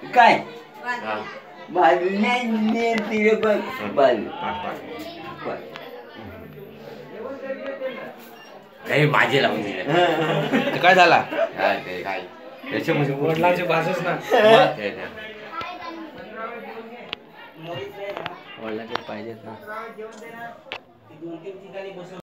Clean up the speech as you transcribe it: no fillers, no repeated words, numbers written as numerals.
काय हा. भाजण्याने तिथे बघ बाजू भाजी लावून दिली ते काय झाला हा, ते काय त्याच्यामध्ये वडिलांची भाषाच ना वडिलांचे पाहिजेत ना